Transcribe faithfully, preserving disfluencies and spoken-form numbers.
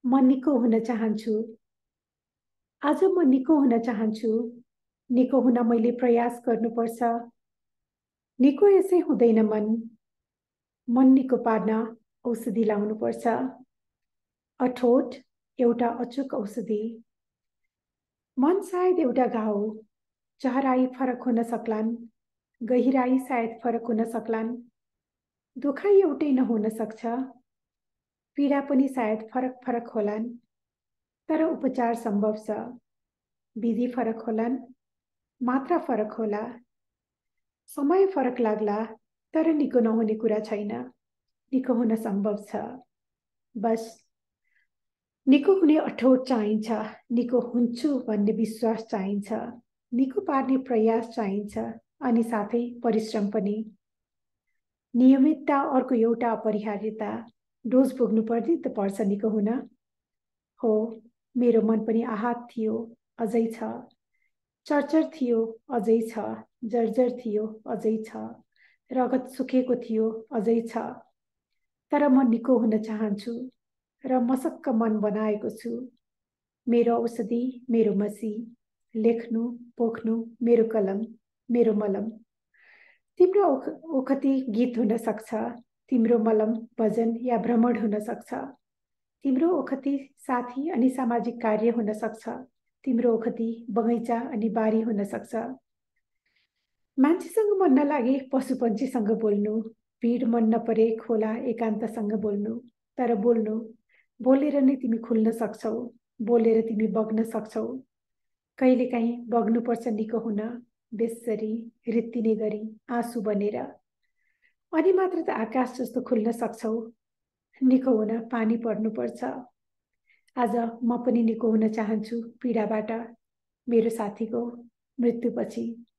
म निको हुन चाहन्छु। आज म निको हुन चाहन्छु। निको हुन मैले प्रयास गर्नुपर्छ। निको यसै हुँदैन मन। मन निको पार्न औषधि लाउनुपर्छ। अठोट एउटा अचूक औषधि। मन सायद एउटा घाउ। चहराई फरक हुन सक्लान्, गहिराई सायद फरक हुन सक्लान्। दुखाइ एउटै नहुन सक्छ। पीडा पनि सायद फरक फरक होलान्, तर उपचार सम्भव छ। विधि फरक होलान्, मात्रा फरक होला। समय फरक लाग्ला, तर निको नहुने कुरा छैन। निको हुन सम्भव छ। बस निको हुने अठोट चाहिन्छ। निको हुन्छु भन्ने विश्वास चाहिन्छ। निको पार्ने प्रयास चाहिन्छ, अनि साथै परिश्रम पनि। नियमितता अर्को एउटा अपरिहार्यता। डोज पुग्नु पर्ने त पर्छ निको हुन। हो, मेरो मन पनि आहत थियो, अझै छ। चर्चर थियो, अझै छ। जर्जर थियो, अझै छ। रगत सुकेको थियो, अझै छ। तर म निको हुन चाहन्छु, र मसक्क मन बनाएको छु। मेरो औषधि, मेरो मसी। लेख्नु, पोख्नु, मेरो कलम, मेरो मलम। तिम्रो ओखती गीत हुन सक्छ। तिम्रो मलम भजन या भ्रमण हुन सक्छ। तिम्रो ओखती साथी अनि सामाजिक कार्य हुन सक्छ। तिम्रो ओखती बगैँचा अनि बारी हुन सक्छ। मान्छेसँग मन नलागे पशुपन्छीसँग बोल्नु। भिड मन नपरे खोला एकान्तसँग बोल्नु। तर बोल्नु, बोलेर नै तिमी खुल्न सक्छौ। बोलेर तिमी बग्न सक्छौ। कहिलेकाहीँ बग्नुपर्छ निको हुन, बेस्सरी रित्तिने गरी आँसु बनेर। अनि मात्र त आकाश जस्तो खुल्न सक्छौ। निको हुन पानी पर्नुपर्छ। आज म पनि निको हुन चाहन्छु पीडाबाट, मेरो साथीको मृत्युपछि।